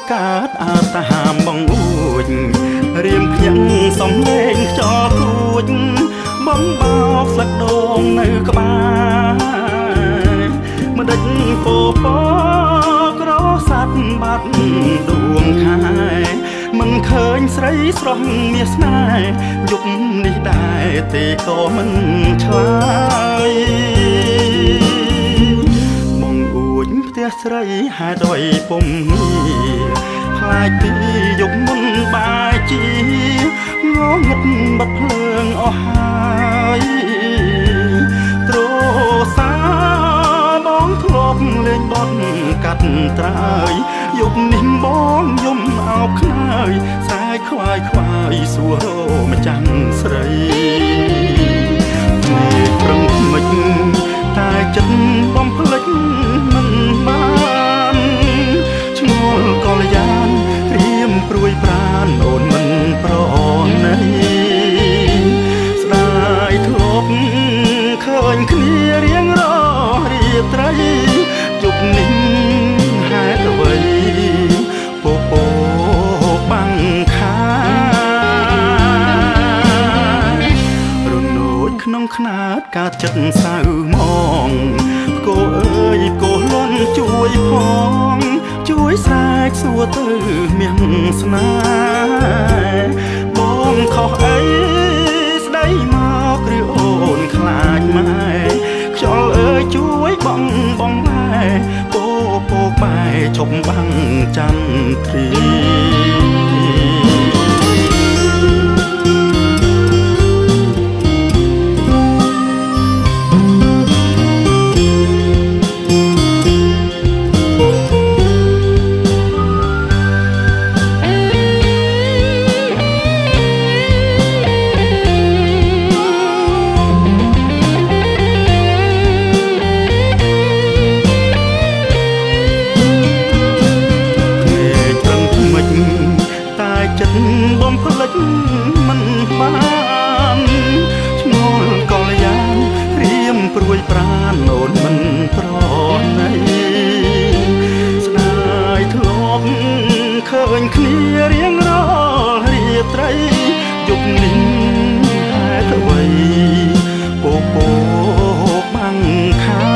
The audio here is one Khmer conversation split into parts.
កើតអើតាមបងអួចរៀមខ្ញុំសំលេងខ្យល់គួចបំបោកស្លឹកដូងនៅក្បាលម្ដេចពោពក្រស័ព្ទបាត់ដួងខែមិនឃើញស្រីស្រស់មាសស្នេហ៍យប់នេះដែរទេក៏មិនឆ្លើយបងអួចផ្ទះស្រីហេតុអ្វីពុំខ្លាចពីយប់មុនបាយជាងងឹតបាត់ភ្លើងអស់ហើយទ្រសាបងធ្លាប់លេងបត់កាត់ត្រើយយប់នេះបងយំអោបខ្នើយខ្សែខ្វាយខ្វាយសួរម្ចាំងស្រីមេប្រឹងថ្មិចតែចិត្តបំភ្លេចមិនបានឈ្ងល់កលយ៉ាងរៀមព្រួយប្រានអូនមិនប្រណីស្ដាយធ្លាប់ឃើញគ្នារៀងរាត្រីយប់នេះហេតុអ្វីពពបាំងខារនោចក្នុងខ្នាតកាចិត្តសៅមងគោអើយគោលន់ជួយផងជួយស្រែកសួរទៅមាំងស្នេហ៍បងខុសអីស្ដីមកឬអូនខ្លាចម៉ែខ្យល់អើយជួយបងបែពោបែឈប់បាំងចន្ទ្រីបំភ្លេចមិនបានឈ្ងល់កលយ៉ាងរៀមព្រួយប្រានអូនមិនប្រណីស្ដាយធ្លាប់ឃើញគ្នារៀងរាល់រាត្រីយប់នេះហេតុអ្វីពពបាំងខា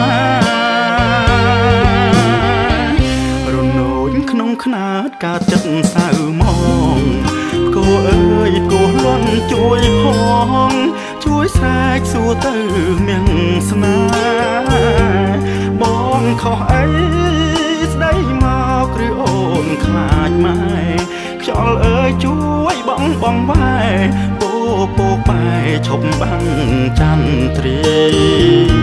រនោចក្នុងខ្នាតការចិត្តសៅមងគោអើយគោលន់ជួយផងជួយស្រែកសួរទៅមាំងស្នេហ៍បងខុសអីស្ដីមកឬអូនខ្លាចម៉ែខ្យល់អើយជួយបងបែពោបែឈប់បាំងចន្ទ្រី